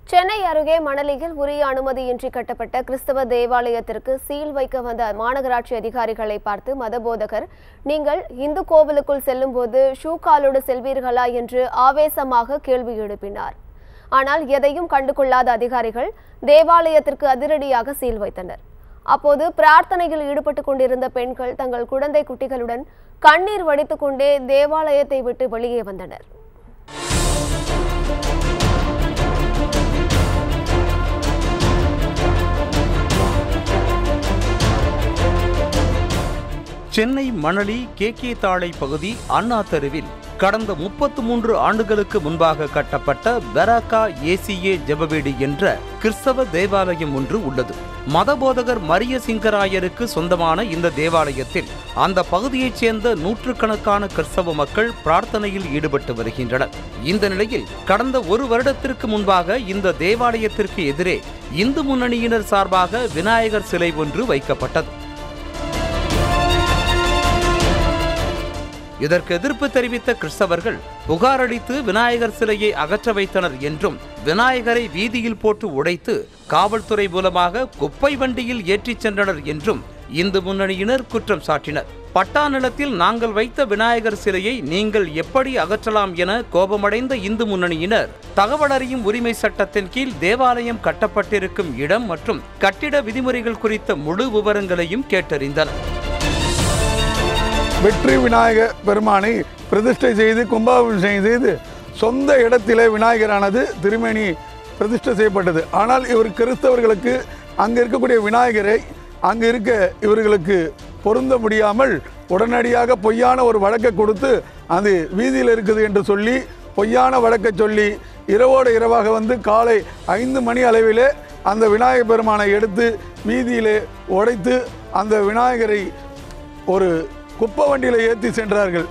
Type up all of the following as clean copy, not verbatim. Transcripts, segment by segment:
சென்னை அருகே மணலியில் உரிய அனுமதியின்றி கட்டப்பட்ட கிறிஸ்தவ தேவாலயத்திற்கு சீல் வைக்க வந்த மாநகராட்சி அதிகாரிகளை பார்த்து மதபோதகர், நீங்கள் இந்து கோவிலுக்குள் செல்லும்போது ஷூ காலோடு செல்வீர்களா என்று ஆவேசமாக கேள்வி எழுப்பினார். ஆனால் எதையும் கண்டுகொள்ளாத அதிகாரிகள் தேவாலயத்திற்கு அதிரடியாக சீல் வைத்தனர். அப்போது பிரார்த்தனையில் ஈடுபட்டுக் கொண்டிருந்த பெண்கள் தங்கள் குழந்தை குட்டிகளுடன் கண்ணீர் வடித்துக் கொண்டே தேவாலயத்தை விட்டு வெளியே வந்தனர். சென்னை மணலி கே தாழை பகுதி அண்ணா தெருவில் கடந்த 33 ஆண்டுகளுக்கு முன்பாக கட்டப்பட்ட பெராக்கா ஏசிஏ ஜெபவீடு என்ற கிறிஸ்தவ தேவாலயம் ஒன்று உள்ளது. மதபோதகர் மரிய சிங்கராயருக்கு சொந்தமான இந்த தேவாலயத்தில் அந்த பகுதியைச் சேர்ந்த நூற்றுக்கணக்கான கிறிஸ்தவ மக்கள் பிரார்த்தனையில் ஈடுபட்டு வருகின்றனர். இந்த நிலையில் கடந்த ஒரு வருடத்திற்கு முன்பாக இந்த தேவாலயத்திற்கு எதிரே இந்து முன்னணியினர் சார்பாக விநாயகர் சிலை ஒன்று வைக்கப்பட்டது. இதற்கு எதிர்ப்பு தெரிவித்த கிறிஸ்தவர்கள் புகார் அளித்து விநாயகர் சிலையை அகற்ற வைத்தனர் என்றும், விநாயகரை வீதியில் போட்டு உடைத்து காவல்துறை மூலமாக குப்பை வண்டியில் ஏற்றிச் சென்றனர் என்றும் இந்து முன்னணியினர் குற்றம் சாட்டினர். பட்டா நிலத்தில் நாங்கள் வைத்த விநாயகர் சிலையை நீங்கள் எப்படி அகற்றலாம் என கோபமடைந்த இந்து முன்னணியினர் தகவல் அறியும் உரிமை சட்டத்தின் கீழ் தேவாலயம் கட்டப்பட்டிருக்கும் இடம் மற்றும் கட்டிட விதிமுறைகள் குறித்த முழு விவரங்களையும் கேட்டறிந்தனர். வெற்றி விநாயக பெருமானை பிரதிஷ்டை செய்து கும்பாபிஷேகம் செய்து சொந்த இடத்திலே விநாயகரானது திருமேனி பிரதிஷ்டை செய்யப்பட்டது. ஆனால் இவர் கிறிஸ்தவர்களுக்கு அங்கே இருக்கக்கூடிய விநாயகரை அங்கே இருக்க இவர்களுக்கு பொருந்த முடியாமல் உடனடியாக பொய்யான ஒரு வழக்கை கொடுத்து அது வீதியில் இருக்குது என்று சொல்லி பொய்யான வழக்கை சொல்லி இரவோடு இரவாக வந்து காலை 5 மணி அளவிலே அந்த விநாயகர் பெருமானை எடுத்து வீதியிலே உடைத்து அந்த விநாயகரை ஒரு குப்பை வண்டியில ஏற்றி சென்றார்கள்.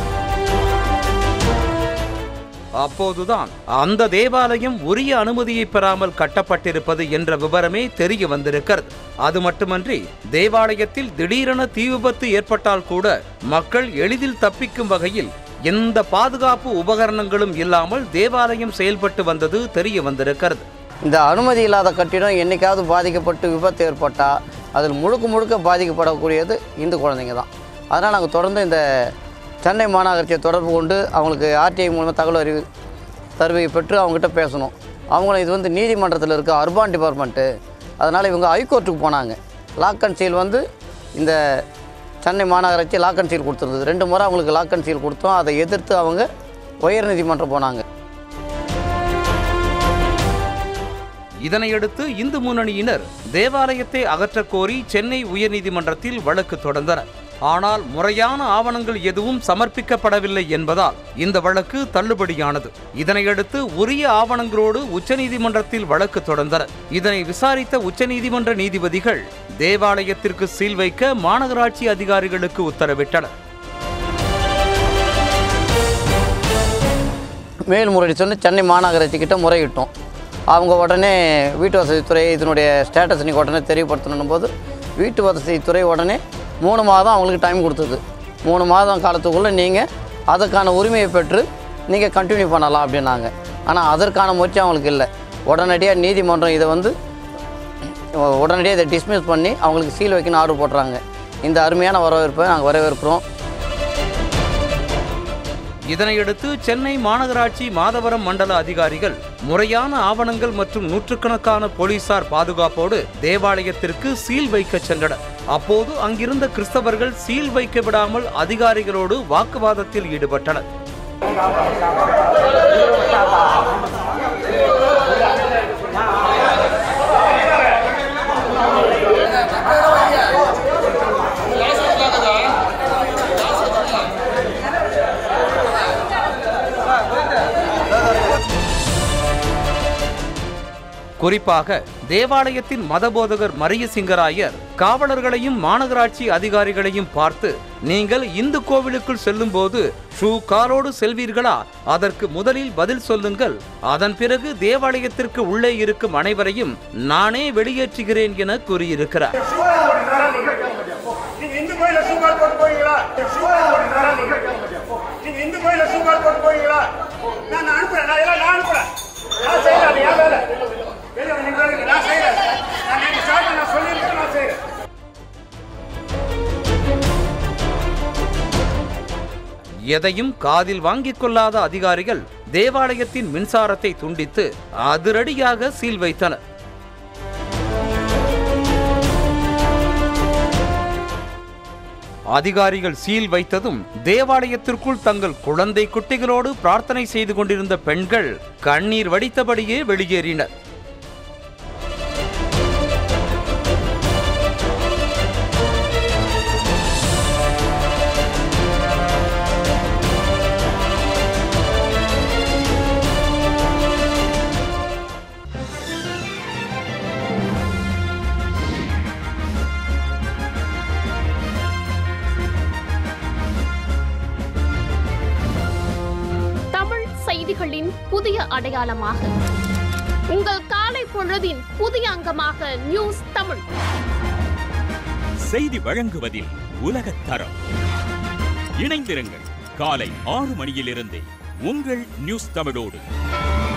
அப்போதுதான் அந்த தேவாலயம் உரிய அனுமதியை பெறாமல் கட்டப்பட்டிருப்பது என்ற விவரமே தெரிய வந்திருக்கிறது. அது மட்டுமன்றி தேவாலயத்தில் திடீரென தீ விபத்து ஏற்பட்டால் கூட மக்கள் எளிதில் தப்பிக்கும் வகையில் எந்த பாதுகாப்பு உபகரணங்களும் இல்லாமல் தேவாலயம் செயல்பட்டு வந்தது தெரிய வந்திருக்கிறது. இந்த அனுமதி இல்லாத கட்டிடம் என்னைக்காவது பாதிக்கப்பட்டு விபத்து ஏற்பட்டால் அதில் முழுக்க பாதிக்கப்படக்கூடியது இந்து குழந்தைங்க தான். அதனால் நாங்கள் தொடர்ந்து இந்த சென்னை மாநகராட்சியை தொடர்பு கொண்டு அவங்களுக்கு ஆர்டிஐ மூலமாக தகவல் தருவையை பெற்று அவங்ககிட்ட பேசணும். அவங்களும் இது வந்து நீதிமன்றத்தில் இருக்க அர்பான் டிபார்ட்மெண்ட்டு, அதனால் இவங்க ஹைகோர்ட்டுக்கு போனாங்க. லாக் அண்ட் சீல் வந்து இந்த சென்னை மாநகராட்சி லாக் அண்ட் சீல் கொடுத்துருந்தது. 2 முறை அவங்களுக்கு லாக் அண்ட் சீல் கொடுத்தோம். அதை எதிர்த்து அவங்க உயர் நீதிமன்றம் போனாங்க. இதனையடுத்து இந்து முன்னணியினர் தேவாலயத்தை அகற்றக் கோரி சென்னை உயர்நீதிமன்றத்தில் வழக்கு தொடர்ந்தனர். ஆனால் முறையான ஆவணங்கள் எதுவும் சமர்ப்பிக்கப்படவில்லை என்பதால் இந்த வழக்கு தள்ளுபடியானது. இதனையடுத்து உரிய ஆவணங்களோடு உச்சநீதிமன்றத்தில் வழக்கு தொடர்ந்தனர். இதனை விசாரித்த உச்சநீதிமன்ற நீதிபதிகள் தேவாலயத்திற்கு சீல் வைக்க மாநகராட்சி அதிகாரிகளுக்கு உத்தரவிட்டனர். மேல்முறையீடு சொல்லி சென்னை மாநகராட்சி கிட்ட முறையிட்டோம். அவங்க உடனே வீட்டு வசதித்துறை இதனுடைய ஸ்டேட்டஸ் நீங்கள் உடனே தெரியப்படுத்தணும் போது வீட்டு வசதித்துறை உடனே 3 மாதம் அவங்களுக்கு டைம் கொடுத்தது. 3 மாதம் காலத்துக்குள்ளே நீங்கள் அதுக்கான உரிமையை பெற்று நீங்கள் கண்டினியூ பண்ணலாம் அப்படின்னாங்க. ஆனால் அதற்கான முயற்சி அவங்களுக்கு இல்லை. உடனடியாக நீதிமன்றம் இதை வந்து உடனடியாக இதை டிஸ்மிஸ் பண்ணி அவங்களுக்கு சீல் வைக்கணும்னு ஆர்டர் போடுறாங்க. இந்த அருமையான வரவேற்பை நாங்கள் வரவேற்கிறோம். இதனையடுத்து சென்னை மாநகராட்சி மாதவரம் மண்டல அதிகாரிகள் முறையான ஆவணங்கள் மற்றும் நூற்றுக்கணக்கான போலீசார் பாதுகாப்போடு தேவாலயத்திற்கு சீல் வைக்க சென்றனர். அப்போது அங்கிருந்த கிறிஸ்தவர்கள் சீல் வைக்க விடாமல் அதிகாரிகளோடு வாக்குவாதத்தில் ஈடுபட்டனர். குறிப்பாக தேவாலயத்தின் மதபோதகர் மரிய சிங்கராயர் காவலர்களையும் மாநகராட்சி அதிகாரிகளையும் பார்த்து, நீங்கள் இந்து கோவிலுக்குள் செல்லும் போது ஷூ காலோடு செல்வீர்களா? அதற்கு முதலில் பதில் சொல்லுங்கள். அதன் பிறகு தேவாலயத்திற்கு உள்ளே இருக்கும் அனைவரையும் நானே வெளியேற்றுகிறேன் என கூறியிருக்கிறார். நான் அனுப்புறேன். எதையும் காதில் வாங்கிக் கொள்ளாத அதிகாரிகள் தேவாலயத்தின் மின்சாரத்தை துண்டித்து அதிரடியாக சீல் வைத்தனர். அதிகாரிகள் சீல் வைத்ததும் தேவாலயத்திற்குள் தங்கள் குழந்தை குட்டிகளோடு பிரார்த்தனை செய்து கொண்டிருந்த பெண்கள் கண்ணீர் வடித்தபடியே வெளியேறினர். செய்திகளின் புதிய அடையாளமாக உங்கள் காலை பொழுதின் புதிய அங்கமாக நியூஸ் தமிழ். செய்தி வழங்குவதில் உலகத் தரம். இணைந்திருங்கள் காலை 6 மணியிலிருந்தே உங்கள் நியூஸ் தமிழோடு.